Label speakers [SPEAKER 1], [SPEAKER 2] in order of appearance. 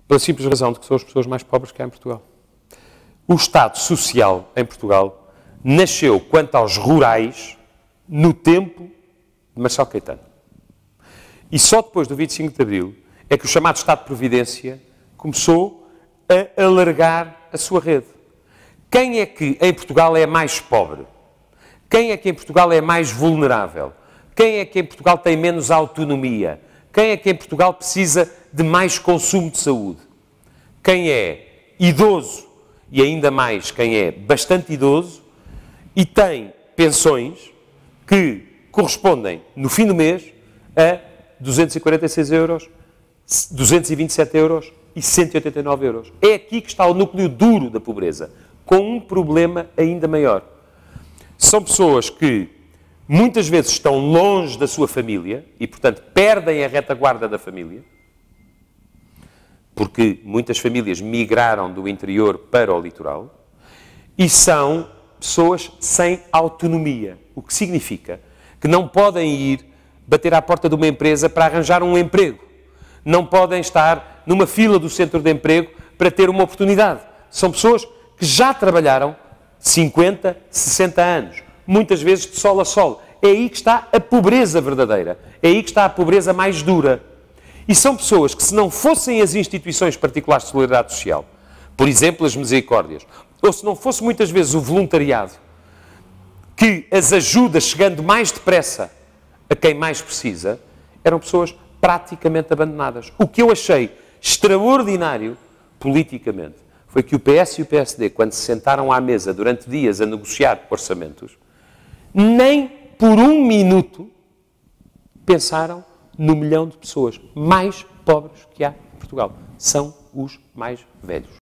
[SPEAKER 1] Pela simples razão de que são as pessoas mais pobres que há em Portugal. O Estado Social em Portugal nasceu, quanto aos rurais, no tempo de Marcelo Caetano. E só depois do 25 de Abril é que o chamado Estado de Providência começou a alargar a sua rede. Quem é que em Portugal é mais pobre? Quem é que em Portugal é mais vulnerável? Quem é que em Portugal tem menos autonomia? Quem é que em Portugal precisa de mais consumo de saúde? Quem é idoso, e ainda mais quem é bastante idoso, e tem pensões que correspondem, no fim do mês, a 246 euros, 227 euros e 189 euros. É aqui que está o núcleo duro da pobreza, com um problema ainda maior. São pessoas que muitas vezes estão longe da sua família e, portanto, perdem a retaguarda da família, porque muitas famílias migraram do interior para o litoral, e são pessoas sem autonomia, o que significa que não podem ir bater à porta de uma empresa para arranjar um emprego, não podem estar numa fila do centro de emprego para ter uma oportunidade. São pessoas que já trabalharam 50, 60 anos, muitas vezes de sol a sol. É aí que está a pobreza verdadeira, é aí que está a pobreza mais dura. E são pessoas que, se não fossem as instituições particulares de solidariedade social, por exemplo, as misericórdias, ou se não fosse muitas vezes o voluntariado, que as ajuda chegando mais depressa a quem mais precisa, eram pessoas praticamente abandonadas. O que eu achei extraordinário, politicamente, foi que o PS e o PSD, quando se sentaram à mesa durante dias a negociar orçamentos, nem por um minuto pensaram no milhão de pessoas mais pobres que há em Portugal. São os mais velhos.